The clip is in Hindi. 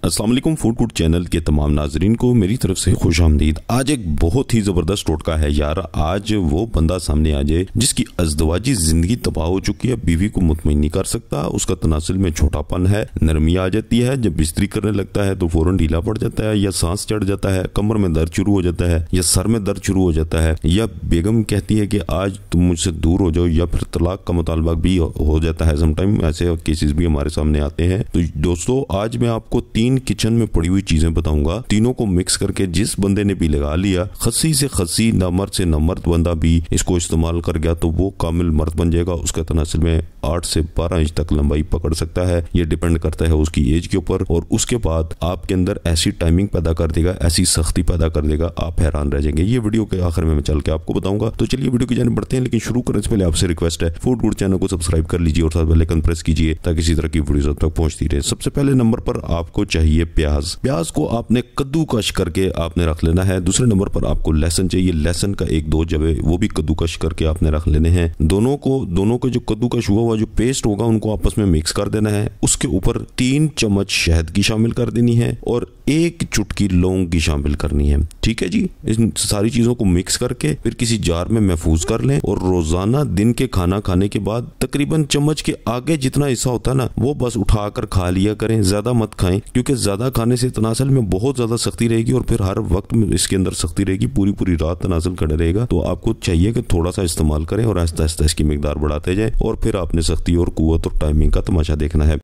अस्सलाम वालेकुम। फूड गुड चैनल के तमाम नाजरीन को मेरी तरफ से खुश आमदीद। आज एक बहुत ही जबरदस्त टोटका है यार। आज वो बंदा सामने आ जाए जिसकी अज़दवाजी जिंदगी तबाह हो चुकी है, बीवी को मुतमईन नहीं कर सकता, उसका तनासुल में छोटापन है, नरमी आ जाती है, जब बिस्तरी करने लगता है तो फौरन ढीला पड़ जाता है, या सांस चढ़ जाता है, कमर में दर्द शुरू हो जाता है, या सर में दर्द शुरू हो जाता है, या बेगम कहती है कि आज तुम मुझसे दूर हो जाओ, या फिर तलाक का मुतालबा भी हो जाता है। समटाइम ऐसे केसेस भी हमारे सामने आते हैं। तो दोस्तों आज मैं आपको 3 किचन में पड़ी हुई चीजें बताऊंगा। तीनों को मिक्स करके जिस बंदे ने भी लगा लिया, खस्सी से खस्सी, नामर्द से नामर्द बंदा भी इसको इस्तेमाल कर गया तो वो कामिल मर्द बन जाएगा। उसका तनासुल में 8 से 12 इंच तक लंबाई पकड़ सकता है। ये डिपेंड करता है उसकी एज के ऊपर। और उसके बाद आपके अंदर ऐसी टाइमिंग पैदा कर देगा, ऐसी सख्ती पैदा कर देगा, आप हैरान रह जाएंगे। ये वीडियो के आखिर में मैं चल के आपको बताऊंगा। तो चलिए वीडियो की जाने बढ़ते हैं, लेकिन शुरू करने से पहले आपसे रिक्वेस्ट है, फूड गुड चैनल को सब्सक्राइब कर लीजिए और साथ बेल आइकन प्रेस कीजिए ताकि इसी तरह की वीडियोस तक पहुंचती रहे। सबसे पहले नंबर पर आपको चाहिए प्याज। प्याज को आपने कद्दूकश करके आपने रख लेना है। दूसरे नंबर पर आपको लहसुन चाहिए। लहसुन का 1-2 जवे वो भी कद्दूकश करके आपने रख लेने हैं। दोनों को जो कद्दूकश हुआ जो पेस्ट होगा उनको आपस में मिक्स कर देना है। उसके ऊपर 3 चम्मच शहद की शामिल कर देनी है और 1 चुटकी लौंग की शामिल करनी है। ठीक है जी। इन सारी चीजों को मिक्स करके फिर किसी जार में महफूज कर लें और रोजाना दिन के खाना खाने के बाद तकरीबन चम्मच के आगे जितना हिस्सा होता है ना, वो बस उठाकर खा लिया करें। ज्यादा मत खाएं, क्योंकि ज्यादा खाने से तनासुल में बहुत ज्यादा सख्ती रहेगी और फिर हर वक्त में इसके अंदर सख्ती रहेगी। पूरी रात तनासुल खड़े रहेगा। तो आपको चाहिए कि थोड़ा सा इस्तेमाल करें और आहिस्ता आहिस्ता इसकी मिकदार बढ़ाते जाएं और फिर आपने सख्ती और कुव्वत और टाइमिंग का तमाशा देखना है।